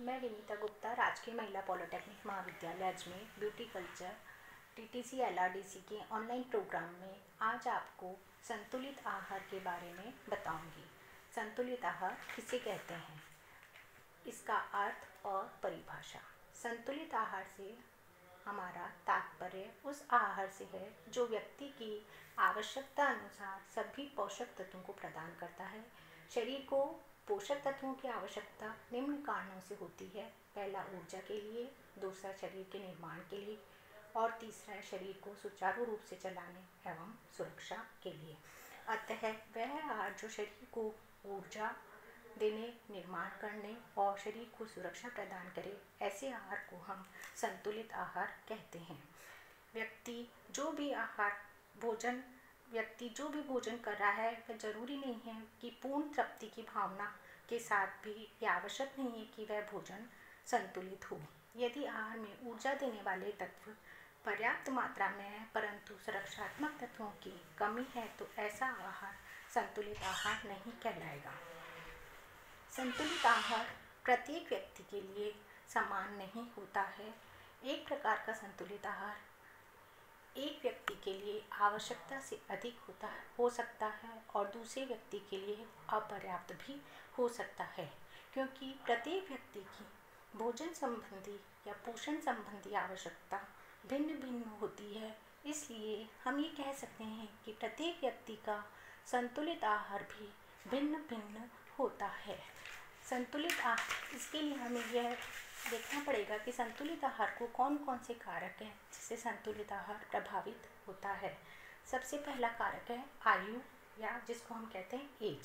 मैं विनीता गुप्ता राजकीय महिला पॉलिटेक्निक महाविद्यालय Ajmer beauty culture TTC LRDC के ऑनलाइन प्रोग्राम में आज आपको संतुलित आहार के बारे में बताऊंगी। संतुलित आहार किसे कहते हैं, इसका अर्थ और परिभाषा। संतुलित आहार से हमारा तात्पर्य उस आहार से है जो व्यक्ति की आवश्यकता अनुसार सभी पोषक तत्वों को प्रदान करता है। शरीर को पोषक तत्वों की आवश्यकता निम्न कारणों से होती है। पहला, ऊर्जा के लिए, दूसरा शरीर के निर्माण के लिए और तीसरा है शरीर को सुचारू रूप से चलाने एवं सुरक्षा के लिए। अतः वह आहार जो शरीर को ऊर्जा देने, निर्माण करने और शरीर को सुरक्षा प्रदान करे, ऐसे आहार को हम संतुलित आहार कहते हैं। व्यक्ति जो भी भोजन कर रहा है वह जरूरी नहीं है कि पूर्ण तृप्ति की भावना के साथ भी यह आवश्यक नहीं है कि वह भोजन संतुलित हो। यदि आहार में ऊर्जा देने वाले तत्व पर्याप्त मात्रा में है परंतु सुरक्षात्मक तत्वों की कमी है तो ऐसा आहार संतुलित आहार नहीं कहलाएगा। संतुलित आहार प्रत्येक व्यक्ति के लिए समान नहीं होता है। एक प्रकार का संतुलित आहार एक व्यक्ति के लिए आवश्यकता से अधिक हो सकता है और दूसरे व्यक्ति के लिए अपर्याप्त भी हो सकता है, क्योंकि प्रत्येक व्यक्ति की भोजन संबंधी या पोषण संबंधी आवश्यकता भिन्न भिन्न होती है। इसलिए हम ये कह सकते हैं कि प्रत्येक व्यक्ति का संतुलित आहार भी भिन्न भिन्न होता है। संतुलित आहार, इसके लिए हमें यह देखना पड़ेगा कि संतुलित आहार को कौन कौन से कारक हैं जिससे संतुलित आहार प्रभावित होता है। सबसे पहला कारक है आयु, या जिसको हम कहते हैं एज।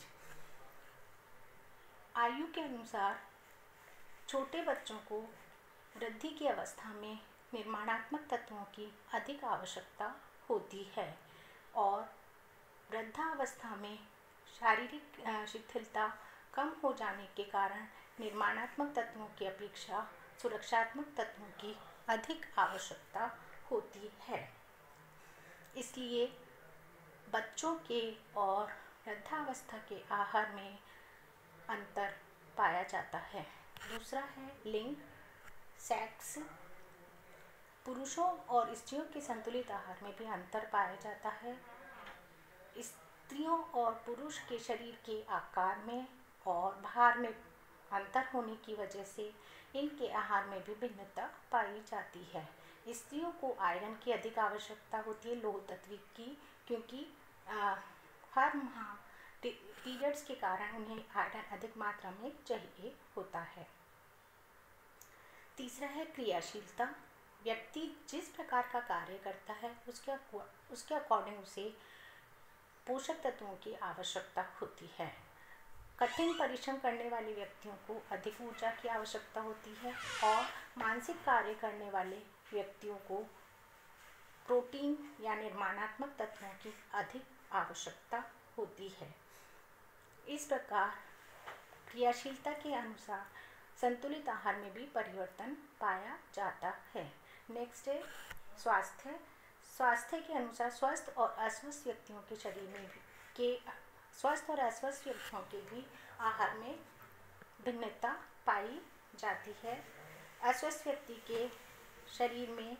आयु के अनुसार छोटे बच्चों को वृद्धि की अवस्था में निर्माणात्मक तत्वों की अधिक आवश्यकता होती है और वृद्धावस्था में शारीरिक शिथिलता कम हो जाने के कारण निर्माणात्मक तत्वों की अपेक्षा सुरक्षात्मक तत्वों की अधिक आवश्यकता होती है। इसलिए बच्चों के और वृद्धावस्था के आहार में अंतर पाया जाता है। दूसरा है लिंग, सेक्स। पुरुषों और स्त्रियों के संतुलित आहार में भी अंतर पाया जाता है। स्त्रियों और पुरुष के शरीर के आकार में और भार में अंतर होने की वजह से इनके आहार में भी भिन्नता पाई जाती है। स्त्रियों को आयरन की अधिक आवश्यकता होती है, लौह तत्व की, क्योंकि हर माह पीरियड्स के कारण उन्हें आयरन अधिक मात्रा में चाहिए होता है। तीसरा है क्रियाशीलता। व्यक्ति जिस प्रकार का कार्य करता है उसके अकॉर्डिंग उसे पोषक तत्वों की आवश्यकता होती है। कठिन परिश्रम करने वाले व्यक्तियों को अधिक ऊर्जा की आवश्यकता होती है और मानसिक कार्य करने वाले व्यक्तियों को प्रोटीन या निर्माणात्मक तत्वों की अधिक आवश्यकता होती है। इस प्रकार क्रियाशीलता के अनुसार संतुलित आहार में भी परिवर्तन पाया जाता है। नेक्स्ट है स्वास्थ्य। स्वास्थ्य के अनुसार स्वस्थ और अस्वस्थ व्यक्तियों के शरीर में स्वस्थ और अस्वस्थ व्यक्तियों के भी आहार में भिन्नता पाई जाती है। अस्वस्थ व्यक्ति के शरीर में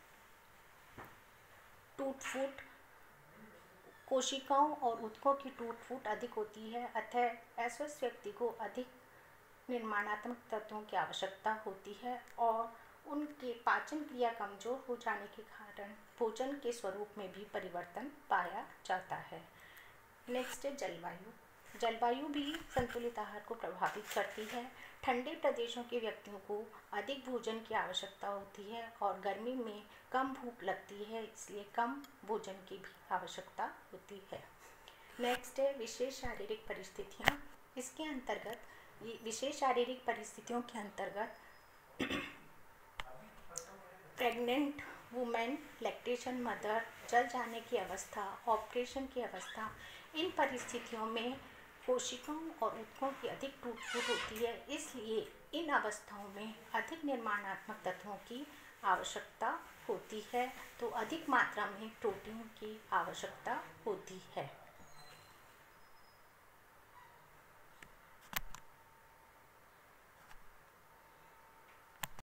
टूट-फूट, कोशिकाओं और ऊतकों की टूट-फूट अधिक होती है। अतः अस्वस्थ व्यक्ति को अधिक निर्माणात्मक तत्वों की आवश्यकता होती है और उनके पाचन क्रिया कमजोर हो जाने के कारण भोजन के स्वरूप में भी परिवर्तन पाया जाता है। नेक्स्ट है जलवायु। जलवायु भी संतुलित आहार को प्रभावित करती है। ठंडे प्रदेशों के व्यक्तियों को अधिक भोजन की आवश्यकता होती है और गर्मी में कम भूख लगती है, इसलिए कम भोजन की भी आवश्यकता होती है। नेक्स्ट है विशेष शारीरिक परिस्थितियाँ। इसके अंतर्गत विशेष शारीरिक परिस्थितियों के अंतर्गत प्रेग्नेंट वुमेन, लैक्टेशन मदर, जल जाने की अवस्था, ऑपरेशन की अवस्था, इन परिस्थितियों में कोशिकाओं और ऊतकों की अधिक टूट-फूट होती है। इसलिए इन अवस्थाओं में अधिक निर्माणात्मक तत्वों की आवश्यकता होती है, तो अधिक मात्रा में प्रोटीन की आवश्यकता होती है।